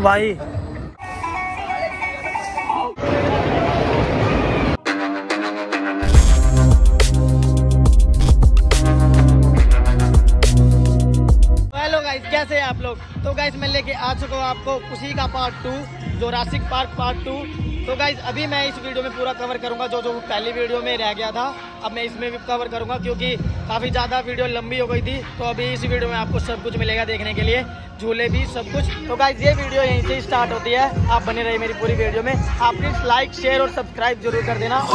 भाई। कैसे हैं आप लोग? तो गाइस मैं लेके आ चुका हूँ आपको उसी का पार्ट 2, जोरासिक पार्क पार्ट 2। तो गाइस अभी मैं इस वीडियो में पूरा कवर करूंगा जो पहली वीडियो में रह गया था, अब मैं इसमें भी कवर करूंगा क्योंकि काफ़ी ज़्यादा वीडियो लंबी हो गई थी। तो अभी इस वीडियो में आपको सब कुछ मिलेगा देखने के लिए, झूले भी सब कुछ। तो गाइस ये वीडियो यहीं से स्टार्ट होती है, आप बने रहिए मेरी पूरी वीडियो में। आप प्लीज़ लाइक शेयर और सब्सक्राइब जरूर कर देना।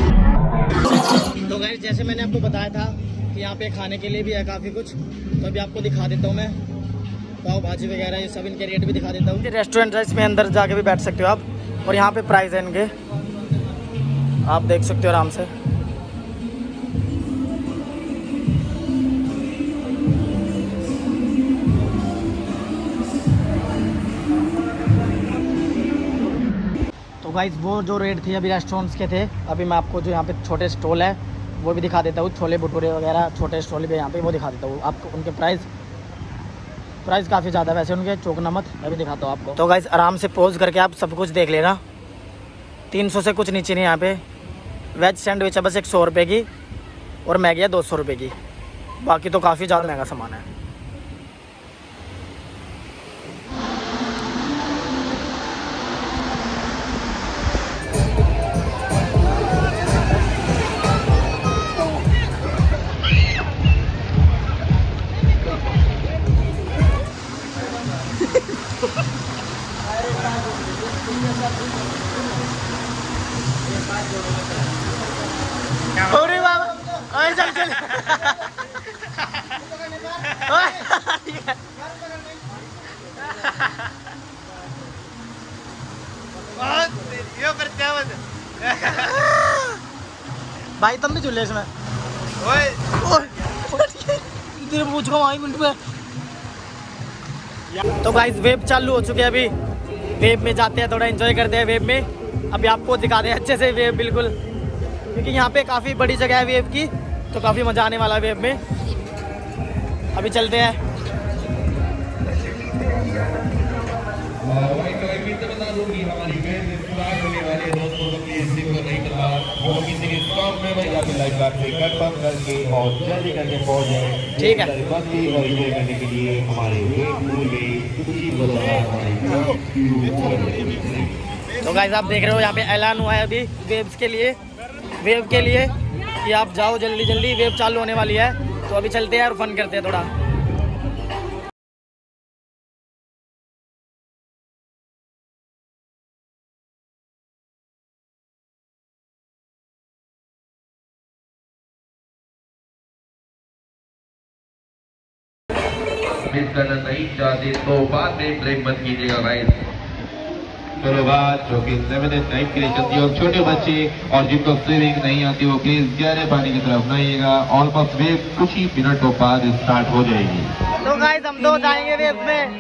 तो गाइस जैसे मैंने आपको बताया था कि यहाँ पे खाने के लिए भी है काफ़ी कुछ, तो अभी आपको दिखा देता हूँ मैं। पाव भाजी वगैरह ये सब इनके रेट भी दिखा देता हूँ। रेस्टोरेंट है, इसमें अंदर जाके भी बैठ सकते हो आप, और यहाँ पे प्राइस है इनके, आप देख सकते हो आराम से। तो गाइस वो जो रेट थी अभी रेस्टोरेंट्स के थे, अभी मैं आपको जो यहाँ पे छोटे स्टॉल है वो भी दिखा देता हूँ। छोले भटूरे वगैरह छोटे स्टॉल भी यहाँ पे वो दिखा देता हूँ आपको। उनके प्राइस काफ़ी ज़्यादा वैसे उनके, चौंकना मत, मैं भी दिखाता हूँ आपको। तो गाइस आराम से पॉज करके आप सब कुछ देख लेना। 300 से कुछ नीचे नहीं यहाँ पे। वेज सैंडविच है बस 100 रुपये की, और मैगी है 200 रुपये की। बाकी तो काफ़ी ज़्यादा महंगा सामान है। अरे बाबा, अरे चल चल। भाई तुम भी झूले इसमें? तेरे पूछ को वहीं मिनट में। तो गाइस वेव चालू हो चुके हैं, अभी वेव में जाते हैं, थोड़ा एंजॉय करते हैं वेव में। अभी आपको दिखा दें अच्छे से वेव बिल्कुल, क्योंकि यहाँ पे काफ़ी बड़ी जगह है वेव की, तो काफ़ी मज़ा आने वाला है वेव में। अभी चलते हैं। ठीक है। तो गाइस आप देख रहे हो यहाँ पे ऐलान हुआ है अभी वेव के लिए कि आप जाओ जल्दी जल्दी, वेव चालू होने वाली है। तो अभी चलते हैं और फन करते हैं थोड़ा। मिस करना नहीं चाहते तो बाद में ब्रेक मत कीजिएगा गाइस। चलो बात जो कि 7 and 9 के लिए चलती है, और छोटे बच्चे और जिनको स्विमिंग नहीं आती वो प्लीज गहरे पानी की तरफ नहीं आइएगा। ऑलमोस्ट वेव कुछ ही मिनटों बाद स्टार्ट हो जाएगी। तो गाइस हम तो जाएंगे वेव में।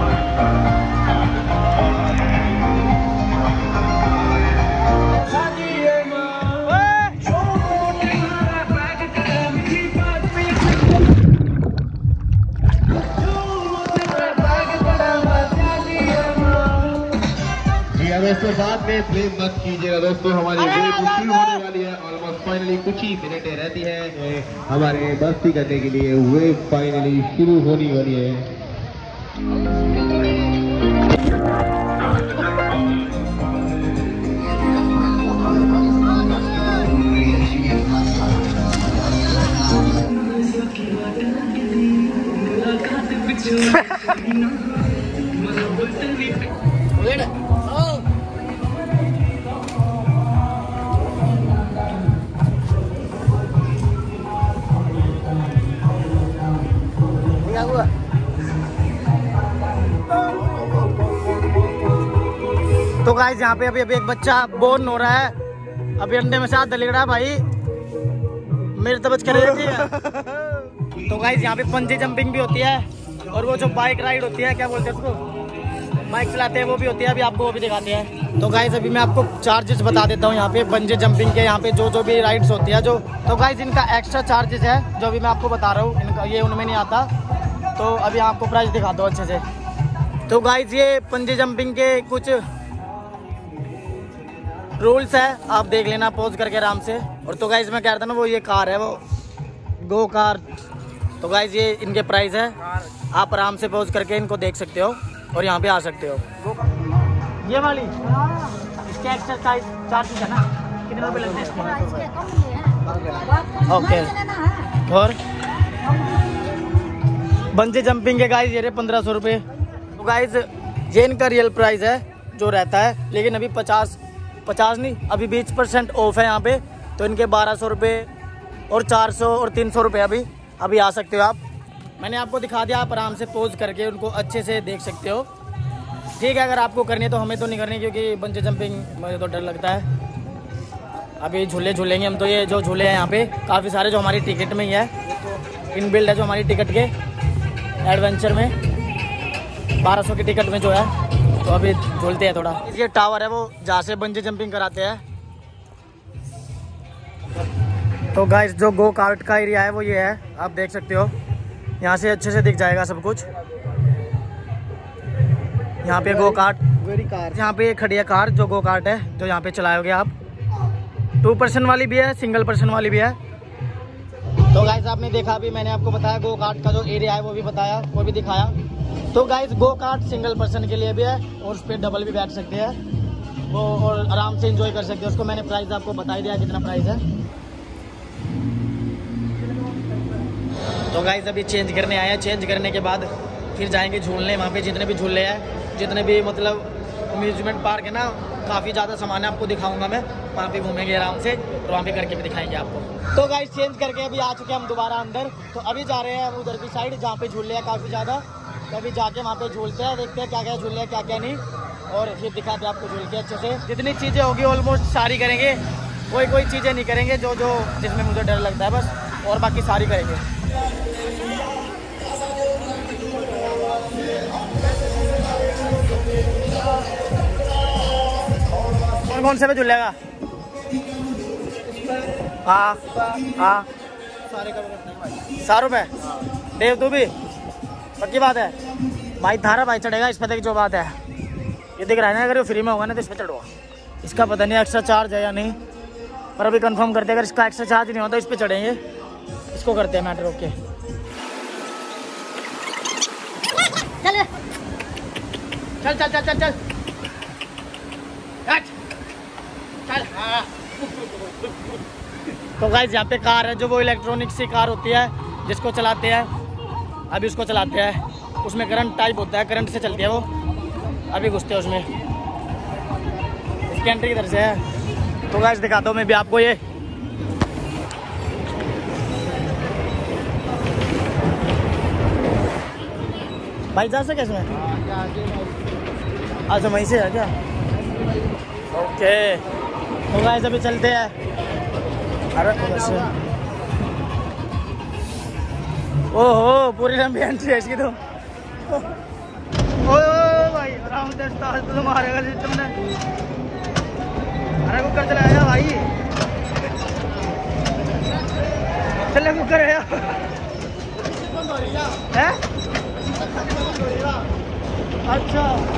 दोस्तों बाद में प्लीज मत कीजिएगा दोस्तों, हमारी वेव शुरू होने वाली है। ऑलमोस्ट फाइनली कुछ ही मिनटें रहती है हमारे मस्ती करने के लिए। वेव फाइनली शुरू होने वाली है। तो गाइस यहाँ पे अभी एक बच्चा बोर्न हो रहा है, अभी अंडे में से हाथ दलिक रहा है भाई, मेरे तो बच कर रही है। तो गाइस यहाँ पे पंजी जंपिंग भी होती है, और वो जो बाइक राइड होती है, क्या बोलते हैं उसको, बाइक चलाते हैं, वो भी होती है। अभी आपको वो भी दिखाते हैं। तो गाइस अभी मैं आपको चार्जेस बता देता हूँ यहाँ पे पंजी जंपिंग के। यहाँ पे जो भी राइड्स होती है जो, तो गाइस इनका एक्स्ट्रा चार्जेस है जो भी मैं आपको बता रहा हूँ, इनका ये उनमें नहीं आता। तो अभी आपको प्राइस दिखाता हूँ अच्छे से। तो गाइज ये पंजी जंपिंग के कुछ रूल्स है, आप देख लेना पॉज करके आराम से। और तो गाइज मैं कह रहा था ना, वो ये कार है, वो गो कार। तो गाइज ये इनके प्राइस है, आप आराम से पॉज करके इनको देख सकते हो और यहाँ पे आ सकते हो। ये वाली इसके एक्स्ट्रा चार्जेस है ना, कितने रुपए लगते हैं इसके? ओके। और बंजी जंपिंग के गाइज ये रहे 1500 रुपये। तो गाइज ये इनका रियल प्राइस है जो रहता है, लेकिन अभी 50 नहीं, अभी 20% ऑफ है यहाँ पे। तो इनके 1200 रुपये और 400 और 300 रुपये अभी आ सकते हो आप। मैंने आपको दिखा दिया, आप आराम से पोज करके उनको अच्छे से देख सकते हो। ठीक है, अगर आपको करनी है तो हमें तो नहीं करनी, क्योंकि बंजी जंपिंग मुझे तो डर लगता है। अभी झूले झूलेंगे हम। तो ये जो झूले हैं यहाँ पे काफ़ी सारे, जो हमारी टिकट में ही है, इनबिल्ड है जो हमारी टिकट के एडवेंचर में 1200 की टिकट में जो है। तो अभी झूलते हैं थोड़ा। ये टावर है वो जहाँ से बंजी जंपिंग कराते हैं। तो गाइस जो गो कार्ट का एरिया है वो ये है, आप देख सकते हो। यहाँ से अच्छे से दिख जाएगा सब कुछ। यहाँ पे गो कार्ट, यहाँ पे खड़ी है कार जो गो कार्ट है, जो यहाँ पे चलाओगे आप। 2 पर्सन वाली भी है, सिंगल पर्सन वाली भी है। तो गाइस आपने देखा, अभी मैंने आपको बताया गो कार्ट का जो एरिया है वो भी बताया, वो भी दिखाया। तो guys go kart single person के लिए भी है और उस पर डबल भी बैठ सकते हैं वो, और आराम से एंजॉय कर सकते हैं। उसको मैंने प्राइस आपको बता ही दिया कितना प्राइस है। तो गाइस अभी चेंज करने आए हैं, चेंज करने के बाद फिर जाएंगे झूलने। वहाँ पे जितने भी झूले हैं, जितने भी मतलब अम्यूजमेंट पार्क है ना, काफ़ी ज़्यादा सामान है, आपको दिखाऊंगा मैं। वहाँ पे घूमेंगे आराम से और वहाँ पे करके भी दिखाएंगे आपको। तो गाइस चेंज करके अभी आ चुके हैं हम दोबारा अंदर। तो अभी जा रहे हैं उधर की साइड जहाँ पे झूले हैं काफ़ी ज़्यादा। तो अभी जाके वहाँ पे झूलते हैं, देखते हैं क्या क्या झूले हैं क्या क्या नहीं, और फिर दिखाते हैं आपको झूल के अच्छे से। जितनी चीज़ें होगी ऑलमोस्ट सारी करेंगे, कोई चीज़ें नहीं करेंगे जो जिसमें मुझे डर लगता है बस, और बाकी सारी करेंगे। कौन से पे झूलेगा? हाँ सारों पे देव, तू भी पक्की बात है भाई। थारा भाई चढ़ेगा इस पे, देख जो बात है। ये दिख रहा है ना, अगर वो फ्री में होगा ना तो इस पे चढ़वा। इसका पता नहीं एक्स्ट्रा चार्ज है या नहीं, पर अभी कंफर्म करते हैं। अगर इसका एक्स्ट्रा चार्ज नहीं होता इस पे चढ़ेंगे, इसको करते हैं मैटर। ओके चल चल चल चल चल चल। तो गाइस यहाँ पे कार है जो वो इलेक्ट्रॉनिक सी कार होती है जिसको चलाते हैं, अभी उसको चलाते हैं। उसमें करंट टाइप होता है, करंट से चलती है वो। अभी घुसते हैं उसमें, इसकी एंट्री इधर से है। तो गाइस दिखाता हूँ मैं भी आपको ये। भाई जा सके इसमें? अच्छा वहीं से है क्या? ओके तो गाइस अभी चलते हैं। अरे ओहो पूरी लंबी एंट्री है इसकी। तो ओ भाई आराम से स्टार्ट तो मारेगा सिस्टम ने। अरे कुकर चलाया भाई, चले कुकर है अच्छा।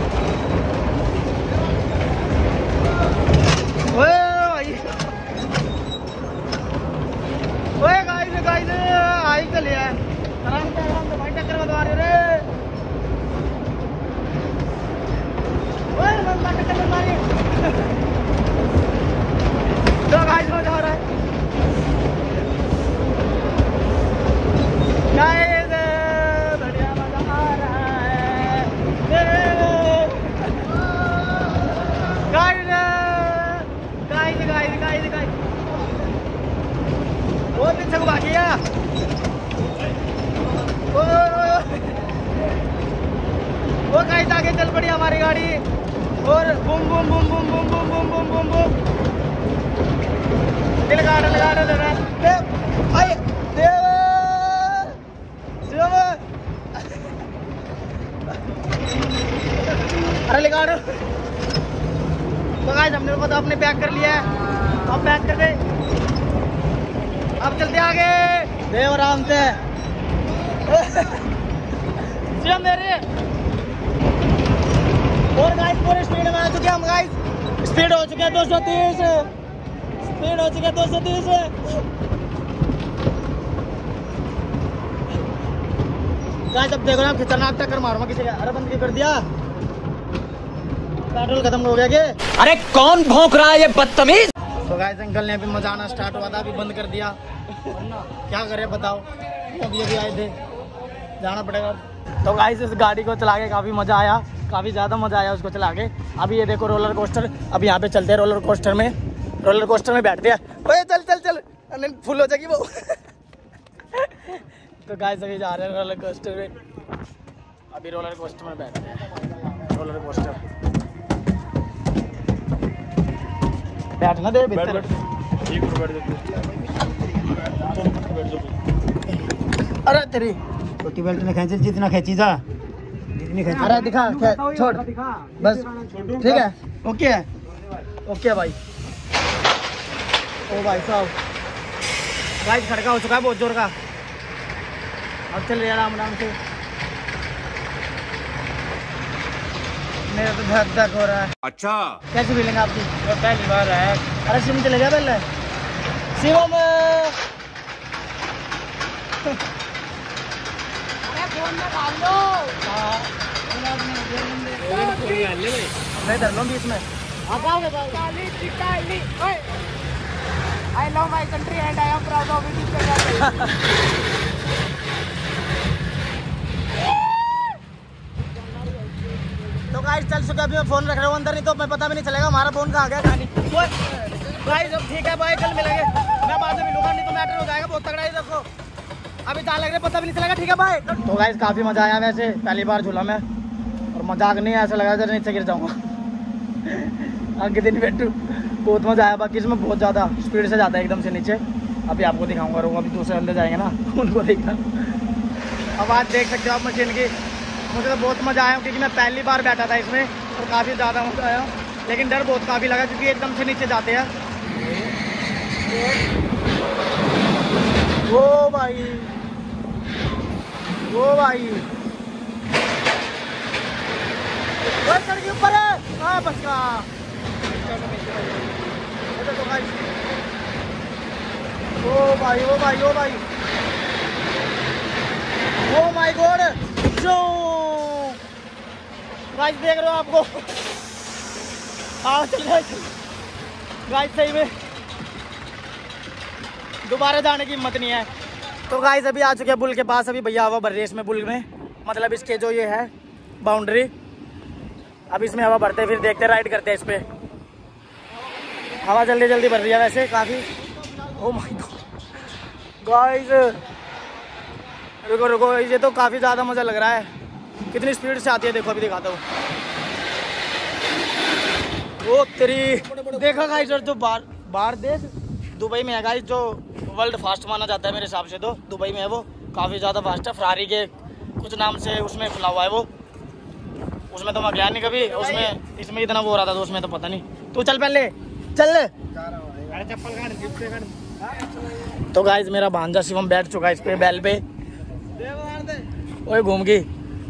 ओए गाइस आई चले आराम से भाई, टक्कर बता रहे रे। ओए मम्मा टक्कर बता रही है। तो गाइस मजा आ रहा है गाइस, बढ़िया मजा आ रहा है गाइस। वो पीछे को भागी है। वो गाइस आगे चल पड़ी हमारी गाड़ी और boom boom boom boom boom boom boom boom boom boom. लगा अरे लगा दो। तो गाइस हमने को तो अपने पैक कर लिया है, अब पैक कर गए। अब चलते आगे देव आराम से। मेरे और गाइस पूरे स्पीड में आ चुके हम गाइस। स्पीड हो चुके हैं 230। स्पीड हो चुके हैं 230। गाइस अब देखो ना खतरनाक टक्कर मारूंगा किसी का। अरे बंद क्यों कर दिया? पेट्रोल खत्म हो गया क्या? अरे कौन भौंक रहा है ये बदतमीज? तो गाइस अंकल ने अभी मजा आना स्टार्ट हुआ था, अभी बंद कर दिया। क्या करें बताओ, अभी अभी आए थे, जाना पड़ेगा। तो गाइस इस गाड़ी को चला के काफ़ी मज़ा आया, काफ़ी ज़्यादा मज़ा आया उसको चला के। अभी ये देखो रोलर कोस्टर, अब यहाँ पे चलते हैं रोलर कोस्टर में। रोलर कोस्टर में बैठते हैं। ओए चल चल चल, फुल हो जाएगी वो। तो गाइस अभी जा रहे हैं रोलर कोस्टर में। अभी रोलर कोस्टर में बैठते हैं। रोलर कोस्टर बैठना दे भीतर। अरे तेरी छोटी बेल्ट में खींचे जितना खींची था, जितनी खींची। अरे दिखा छोड़ बस, ठीक है। ओके है, ओके भाई। ओ भाई साहब गाइस खड़का हो चुका है बहुत जोर का। अब चल रहे आराम आराम से। मेरा तो बहुत दर्द हो रहा है। अच्छा कैसी फीलिंग आपकी? पहली बार है। अरे शिवम चले गया पहले। शिवम मैं धर लूँ बीच में। I love my country and I am proud of it. तो गाइस चल चुका, अभी मैं फोन रख रहा हूँ अंदर, नहीं तो मैं पता भी नहीं चलेगा हमारा फोन कहाँ गया। गाइस अब ठीक है भाई, कल मिलेंगे। मैं बाद में मिलूंगा, नहीं तो मैटर हो जाएगा बहुत तगड़ा ही। देखो अभी चाल लग रहा है, पता भी नहीं चलेगा। ठीक है भाई। तो गाइस काफ़ी मज़ा आया, वैसे पहली बार झूला में, और मजाक नहीं ऐसा लगा जैसे नीचे गिर जाऊँगा। आगे दिन बैठू, बहुत मज़ा आया। बाकी इसमें बहुत ज़्यादा स्पीड से जाता है एकदम से नीचे। अभी आपको दिखाऊंगा, रुको अभी दूसरे बंदे जाएंगे ना, उनको देखना। अब आज देख सकते हो आप मशीन की। मुझे तो बहुत मज़ा आया क्योंकि मैं पहली बार बैठा था इसमें, और काफ़ी ज़्यादा मज़ा आया, लेकिन डर बहुत काफ़ी लगा क्योंकि एकदम से नीचे जाते हैं। वो भाई, वो भाई सड़क के ऊपर है। हाँ बस का ओ भाई, ओ भाई, ओ भाई, ओ माय गॉड। जो गाइस देख रहे हो आपको, आओ चल गाइस, सही में दोबारा जाने की हिम्मत नहीं है। तो गाइस अभी आ चुके हैं बुल के पास। अभी भैया हवा भर रही है इसमें, बुल में, मतलब इसके जो ये है बाउंड्री। अब इसमें हवा भरते हैं, फिर देखते हैं, राइड करते हैं इस पर। हवा जल्दी जल्दी भर रही है वैसे काफ़ी। ओ माय गॉड गाइस, रुको रुको, ये तो काफ़ी ज़्यादा मज़ा लग रहा है। कितनी स्पीड से आती है देखो, अभी दिखाता हूँ। ओ तेरी, देखा गाइस, जो बाहर देश दुबई में है गाइस, जो वर्ल्ड फास्ट माना जाता है मेरे हिसाब से, तो दुबई में है वो, काफ़ी ज़्यादा फास्ट है। फरारी के कुछ नाम से उसमें खुला हुआ है वो। उसमें तो मैं गया नहीं कभी, उसमें इसमें इतना वो हो रहा था, तो उसमें तो पता नहीं। तू चल पहले चल। तो गाइस मेरा भांजा शिवम बैठ चुका है इस पे, बैल पे। ओए घूम गई।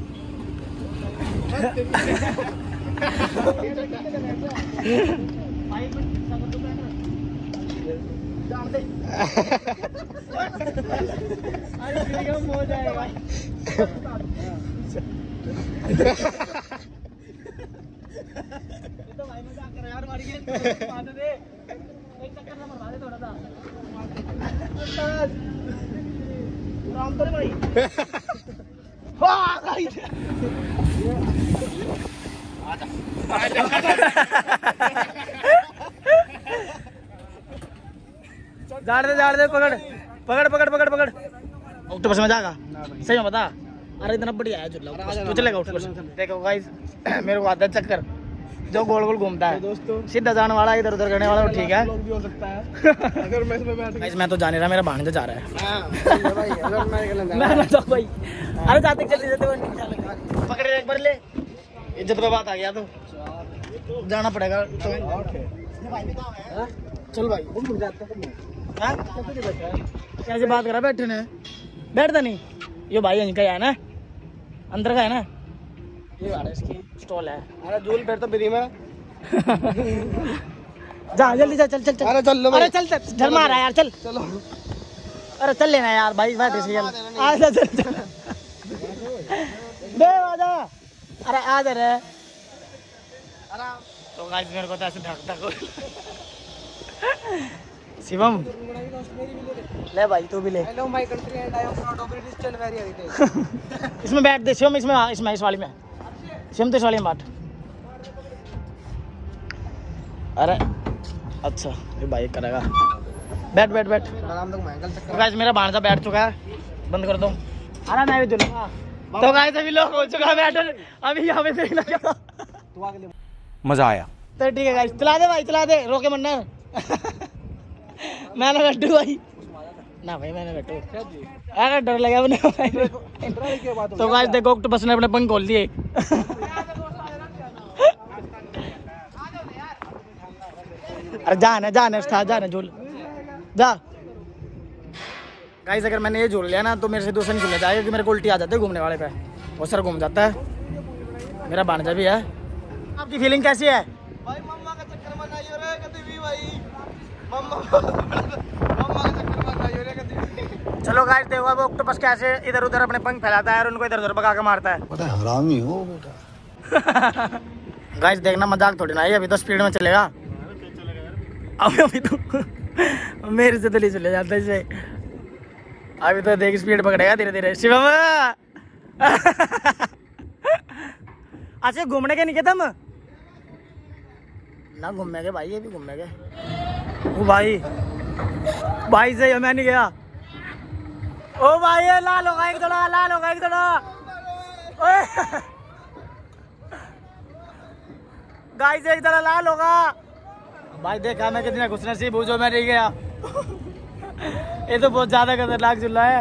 झाड़ दे, पकड़ पकड़ पकड़ पकड़ पकड़। ऑक्टोपस में जाएगा, सही में बता। अरे इतना बढ़िया है झूला, तो चलेगा ऑक्टोपस। देखो गाइस मेरे को आता है चक्कर, जो गोल गोल घूमता है, सीधा जाने वाला, इधर उधर करने वाला, ठीक है। अगर मैं इसमें बैठ गाइस मैं तो जा नहीं रहा, मेरा भांजा जा रहा है। भाई अरे जाते जल्दी पकड़ एक बार ले, इज्जत पे बात आ गया तो जाना पड़ेगा। चल भाई, कैसे बात करा, बैठे ने बैठता नहीं। ये भाई इनका है ना, अंदर का है ना, ये बात है इसकी। स्टॉल है। अरे झूल फिर तो बिरी में जा जल्दी जा, चल चल चल। अरे चल लो, अरे चल चल झल मार यार, चल चलो। अरे चल लेना यार भाई, बात ऐसी चल आजा चल चल बे आजा। अरे आजा रे। तो गाइस मेरे को तो ऐसे धक धक शिवम ले भाई तू भी ले। Hello my country and I am proud of British चल वेरी हेरिटेज। इसमें बैठ दे शिवम, इसमें इस वाली में शिवम, तो इस वाली में बैठ। अरे अच्छा ये भाई करेगा, बैठ बैठ बैठ। आराम से घुमाएंगे चक्कर। तो गाइस मेरा भांजा बैठ चुका है, बंद कर दो। अरे मैं भी झूलूंगा। तो गाइस अभी लोग हो चुका है बैठन, अभी यहाँ पे देखना क्या। तू आगे ले। मजा आया। तो ठीक है गाइस, चला दे भाई चला दे, रोके मन्ना। मैंने बैठू भाई ना भाई, मैंने बैठू। अरे डर लगा मैंने। तो गाइस देखो ऑक्टोपस ने अपने पंख खोल दिए। अरे जाने झूल जा। गाइस अगर मैंने ये झूल लिया ना तो मेरे से दूसरा नहीं झूलने जाएगा, क्योंकि मेरे को उल्टी आ जाती है घूमने वाले पे, वो सर घूम जाता है। मेरा भांजा भी है। आपकी फीलिंग कैसी है? भाई मम्मा का चक्कर में नहीं हो रहा है कभी भी भाई। मम्मा का चक्कर में नहीं हो रहा है कभी भी। चलो गाइस देखो अब ऑक्टोपस कैसे इधर उधर अपने पंख फैलाता है और उनको इधर उधर भगा के मारता है। बड़ा हरामी हो बेटा। गाइस देखना मजाक थोड़ी ना है, अभी तो स्पीड में चलेगा। अभी तो मेरे से तो नहीं चले जाता इसे, अभी तो देख स्पीड पकड़ेगा धीरे धीरे। शिवम अच्छा घूमने के नहीं कहता हम ना, घूमने के भाई, ये भी घूमने के। ओ भाई भाई से मैं नहीं गया। ओ भाई ये लाल होगा एक थोड़ा, लाल होगा एक थोड़ा। गाइस एक तरह लाल होगा भाई। देखा मैं कितना खुशनसीब हूँ जो मैं नहीं गया। ये तो बहुत ज्यादा खतरनाक झूला है।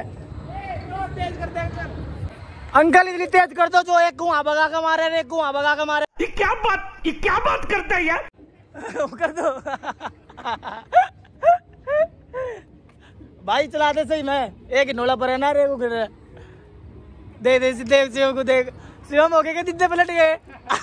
अंकल इतनी तेज कर दो जो एक कुआं भगा के मारे, एक कुआं भगा के मारे। ये क्या बात करता है यार। कर दो भाई, चला दे सही। मैं एक हिंडोला पर है ना रे, वो गिर रहा। दे दे देव शिव को देख, शिवम हो गए दिद्दे पलट गए।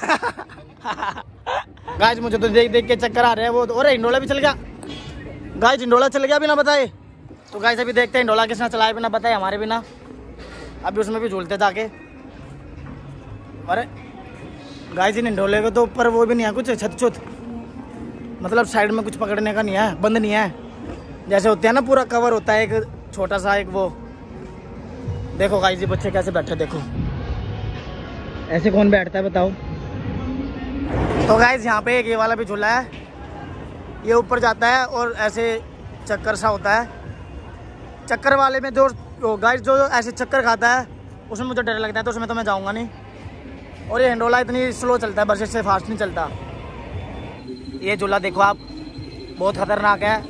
गाइस मुझे तो देख देख के चक्कर आ रहे हैं। वो तो, अरे हिंडोला भी चल गया गाइस, हिंडोला चल गया बिना बताए। तो गाइस अभी देखते हैं हिंडोला किसने चलाया बिना बताए, हमारे बिना। अभी उसमें भी झूलते जाके। अरे गाइस इन हिंडोले को तो ऊपर वो भी नहीं है कुछ छत छुत, मतलब साइड में कुछ पकड़ने का नहीं है, बंद नहीं है। जैसे होते हैं ना पूरा कवर होता है एक छोटा सा एक वो। देखो गाइस ये बच्चे कैसे बैठे, देखो ऐसे कौन बैठता है बताओ। तो गाइस यहाँ पे एक ये वाला भी झूला है, ये ऊपर जाता है और ऐसे चक्कर सा होता है। चक्कर वाले में जो गाइस जो ऐसे चक्कर खाता है उसमें मुझे डर लगता है, तो उसमें तो मैं जाऊँगा नहीं। और ये हिंडोला इतनी स्लो चलता है, बस इससे फास्ट नहीं चलता। ये झूला देखो आप, बहुत खतरनाक है।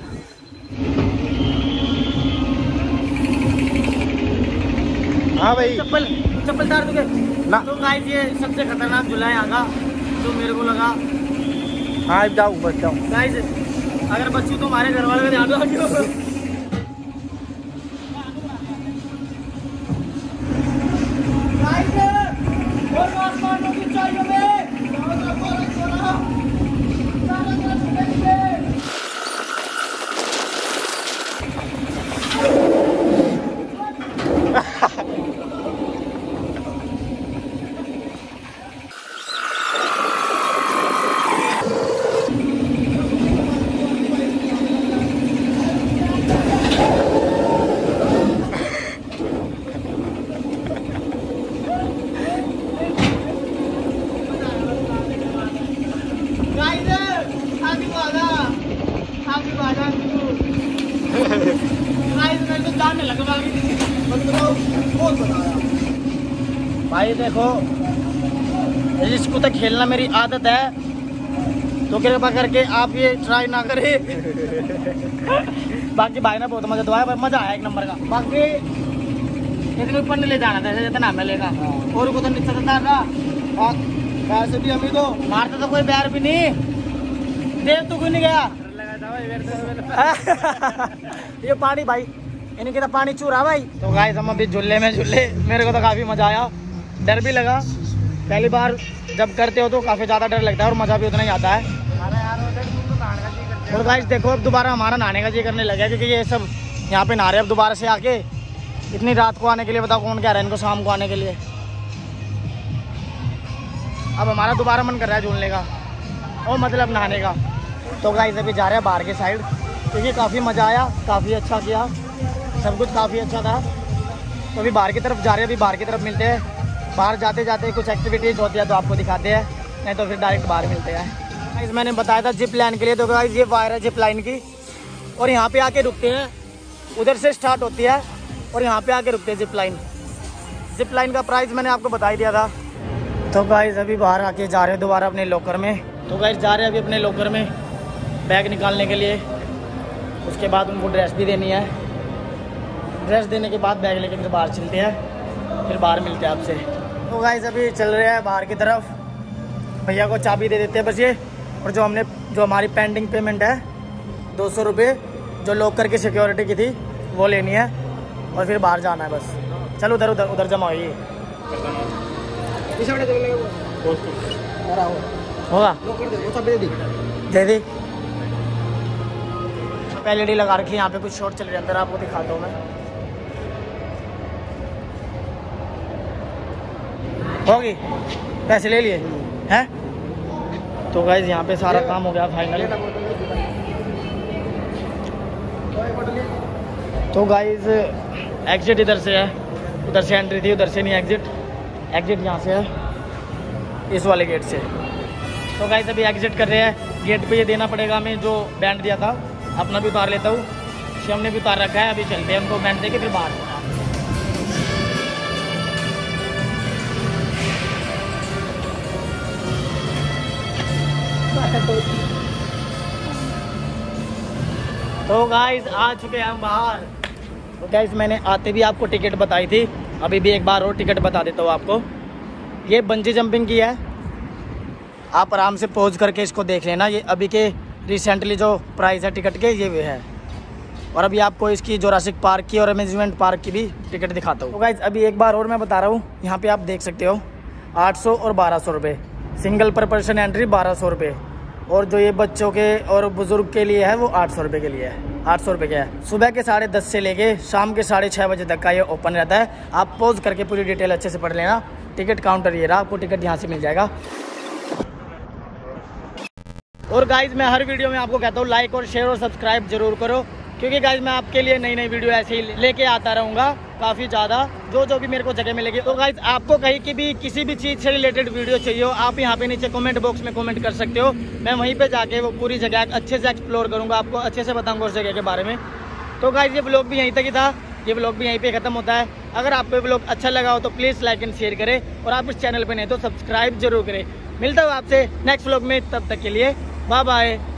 हाँ भाई चप्पल चप्पल तार दोगे ना। तो गाइस ये सबसे खतरनाक झूला है यहाँ का, जो मेरे को लगा। हाँ जाऊँ बच जाऊँ। गाइस अगर बच्चू तो हमारे घर वाले का ध्यान रखियो। भाई देखो इसको तो खेलना मेरी आदत है, तो कृपा करके आप ये ट्राई ना करें। बाकी भाई ने बहुत मजा दवाया, मजा आया एक नंबर का। बाकी इतने ऊपर नहीं ले जाना था जितना हमें लेगा, और को तो नीचे था ना वैसे भी हमें तो मारता तो कोई बैर भी नहीं, देव तो कोई नहीं गया। ये पानी भाई इनके तो पानी चूरा भाई। तो गाइस हम अभी झूले में झूले, मेरे को तो काफी मजा आया, डर भी लगा। पहली बार जब करते हो तो काफ़ी ज़्यादा डर लगता है और मज़ा भी उतना ही आता है। और गाइस देखो अब दोबारा हमारा नहाने का जी करने लगा है, क्योंकि ये सब यहाँ पे नहा रहे अब दोबारा से आके। इतनी रात को आने के लिए बताओ कौन कह रहा है इनको शाम को आने के लिए। अब हमारा दोबारा मन कर रहा है झूलने का और मतलब नहाने का। तो गाइस अभी जा रहे हैं बाहर के साइड, क्योंकि काफ़ी मज़ा आया, काफ़ी अच्छा किया, सब कुछ काफ़ी अच्छा था। तो अभी बाहर की तरफ जा रहे हैं, अभी बाहर की तरफ मिलते हैं। बाहर जाते जाते कुछ एक्टिविटीज़ होती है तो आपको दिखाते हैं, नहीं तो फिर डायरेक्ट बाहर मिलते हैं। गाइस मैंने बताया था जिप लाइन के लिए, तो गाइस ये वायर है जिप लाइन की, और यहाँ पे आके रुकते हैं। उधर से स्टार्ट होती है और यहाँ पे आके रुकते हैं जिप लाइन। जिप लाइन का प्राइस मैंने आपको बता ही दिया था। तो गाइस अभी बाहर आके जा रहे हैं दोबारा अपने लॉकर में। तो गाइस जा रहे हैं अभी अपने लॉकर में बैग निकालने के लिए। उसके बाद उनको ड्रेस भी देनी है, ड्रेस देने के बाद बैग लेके फिर बाहर चलते हैं, फिर बाहर मिलते हैं आपसे। तो गाइस अभी चल रहे हैं बाहर की तरफ, भैया को चाबी दे देते हैं बस ये। और जो हमारी पेंडिंग पेमेंट है 200 रुपये, जो लॉकर की सिक्योरिटी की थी वो लेनी है और फिर बाहर जाना है बस। चलो उधर जमा होइए, होगा दे दी। LED लगा रखी है यहाँ पे, कुछ शॉट चल रहे हैं अंदर, आपको दिखाता हूँ मैं। होगी, पैसे ले लिए हैं। तो गाइस यहाँ पे सारा काम हो गया फाइनल। तो गाइस एग्जिट इधर से है, उधर से एंट्री थी, उधर से नहीं एग्जिट यहाँ से है, इस वाले गेट से। तो गाइस अभी एग्जिट कर रहे हैं। गेट पे ये देना पड़ेगा हमें जो बैंड दिया था। अपना भी उतार लेता हूँ, शिवम ने भी उतार रखा है। अभी चलते हैं, उनको बैंड दे के फिर बाहर। तो गाइस आ चुके हैं हम बाहर। तो गाइस मैंने आते भी आपको टिकट बताई थी, अभी भी एक बार और टिकट बता देता हूँ आपको। ये बंजी जंपिंग की है, आप आराम से पॉज करके इसको देख लेना। ये अभी के रिसेंटली जो प्राइस है टिकट के ये भी है। और अभी आपको इसकी जोरासिक पार्क की और अम्यूजमेंट पार्क की भी टिकट दिखाता हूँ। तो गाइस अभी एक बार और मैं बता रहा हूँ, यहाँ पे आप देख सकते हो 800 और 1200 रुपये, सिंगल पर पर्सन एंट्री 1200 रुपये, और जो ये बच्चों के और बुजुर्ग के लिए है वो 800 रुपये के लिए है, 800 रुपये का है। सुबह के 10:30 से लेके शाम के 6:30 बजे तक का ये ओपन रहता है। आप पॉज करके पूरी डिटेल अच्छे से पढ़ लेना। टिकट काउंटर ये रहा, आपको टिकट यहाँ से मिल जाएगा। और गाइज मैं हर वीडियो में आपको कहता हूँ लाइक और शेयर और सब्सक्राइब जरूर करो, क्योंकि गाइज मैं आपके लिए नई नई वीडियो ऐसे ही लेके आता रहूँगा काफ़ी ज़्यादा, जो भी मेरे को जगह मिलेगी। तो गाइज आपको कहीं की भी किसी भी चीज़ से रिलेटेड वीडियो चाहिए हो, आप यहाँ पे नीचे कमेंट बॉक्स में कमेंट कर सकते हो। मैं वहीं पे जाके वो पूरी जगह अच्छे से एक्सप्लोर करूँगा, आपको अच्छे से बताऊँगा उस जगह के बारे में। तो गाइज ये व्लॉग भी यहीं तक ही था, ये व्लॉग भी यहीं पे खत्म होता है। अगर आपको ये व्लॉग अच्छा लगा हो तो प्लीज़ लाइक एंड शेयर करें, और आप इस चैनल पे नहीं तो सब्सक्राइब जरूर करें। मिलता हूँ आपसे नेक्स्ट व्लॉग में, तब तक के लिए बाय बाय।